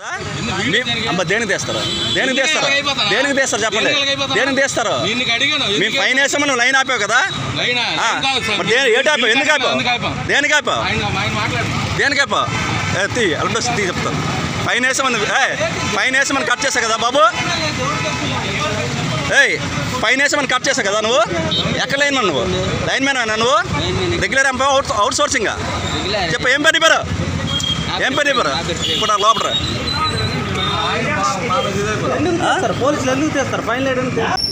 దేనికి తీస్తారు చెప్పండి, దేనికి తీస్తారు? మీ ఫైన్ వేసామని నువ్వు లైన్ ఆపావు కదా, ఎందుకు ఆపావు? దేనికి ఆపావు? తీ చెప్తాను. ఫైన్ వేసామని కట్ చేసావు కదా బాబు, ఫైన్ వేసామని కట్ చేసావు కదా నువ్వు. ఎక్కడ లైన్ మ్యాన్ నువ్వు? లైన్ మ్యాన్ నువ్వు? రెగ్యులర్ ఎంప్లాయ్ అవుట్ సోర్సింగా? చెప్పు, ఏం పని పేరు? ఇప్పుడు లోపల పోలీసులు ఎందుకు చేస్తారు? ఫైన్